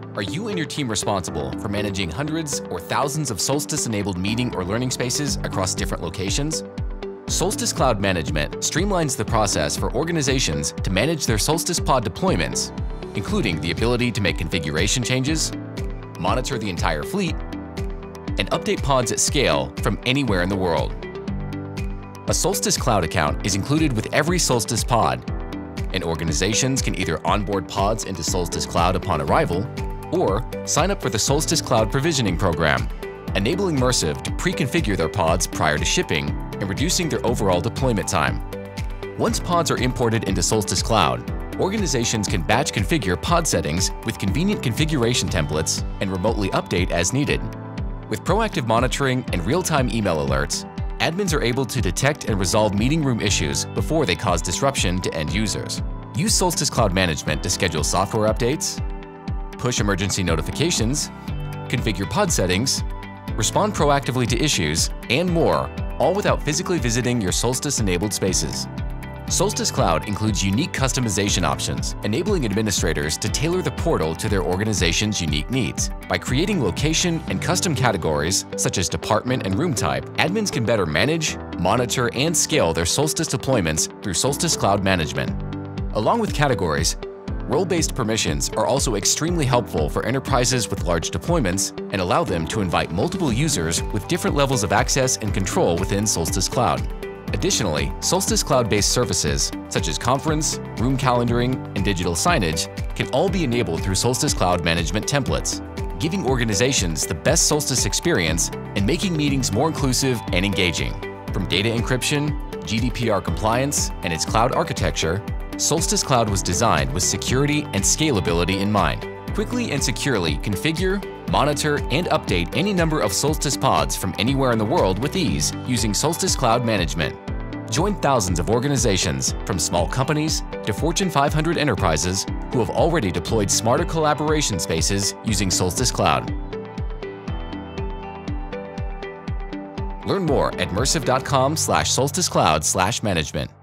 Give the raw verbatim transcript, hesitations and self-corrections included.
Are you and your team responsible for managing hundreds or thousands of Solstice-enabled meeting or learning spaces across different locations? Solstice Cloud Management streamlines the process for organizations to manage their Solstice Pod deployments, including the ability to make configuration changes, monitor the entire fleet, and update pods at scale from anywhere in the world. A Solstice Cloud account is included with every Solstice Pod, and organizations can either onboard pods into Solstice Cloud upon arrival or sign up for the Solstice Cloud Provisioning Program, enabling Mersive to pre-configure their pods prior to shipping and reducing their overall deployment time. Once pods are imported into Solstice Cloud, organizations can batch configure pod settings with convenient configuration templates and remotely update as needed. With proactive monitoring and real-time email alerts, admins are able to detect and resolve meeting room issues before they cause disruption to end users. Use Solstice Cloud Management to schedule software updates, push emergency notifications, configure pod settings, respond proactively to issues, and more, all without physically visiting your Solstice-enabled spaces. Solstice Cloud includes unique customization options, enabling administrators to tailor the portal to their organization's unique needs. By creating location and custom categories, such as department and room type, admins can better manage, monitor, and scale their Solstice deployments through Solstice Cloud Management. Along with categories, role-based permissions are also extremely helpful for enterprises with large deployments and allow them to invite multiple users with different levels of access and control within Solstice Cloud. Additionally, Solstice Cloud-based services, such as conference, room calendaring, and digital signage, can all be enabled through Solstice Cloud Management templates, giving organizations the best Solstice experience and making meetings more inclusive and engaging. From data encryption, G D P R compliance, and its cloud architecture, Solstice Cloud was designed with security and scalability in mind. Quickly and securely configure, monitor, and update any number of Solstice pods from anywhere in the world with ease using Solstice Cloud Management. Join thousands of organizations, from small companies to Fortune five hundred enterprises, who have already deployed smarter collaboration spaces using Solstice Cloud. Learn more at mersive dot com slash solstice cloud slash management.